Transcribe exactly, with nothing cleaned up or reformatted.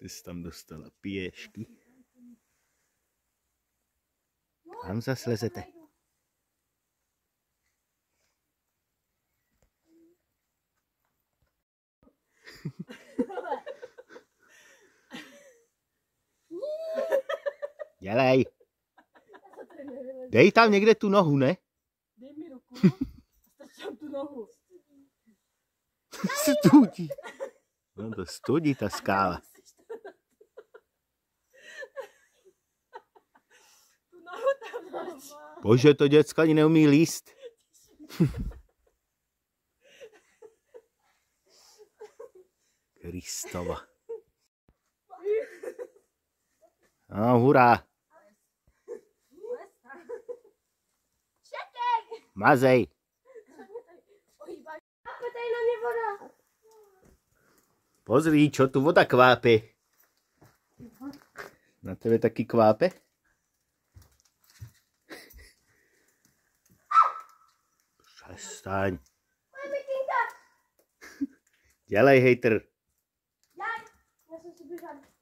Jsi tam dostala pěšky. Tam zase lezete. Dělej. Dej tam někde tu nohu, ne? Dej mi ruku a strč tam tu nohu. Studí. No to studí ta skála. Tu nohu tam máš. Bože, to děcko ani neumí líst. Kristova. No, hurá. Mazej. Pozri, čo tu voda kvápe. Na tebe taky kvápe? Přestaň. Dělej, hejter. Já jsem si běžal.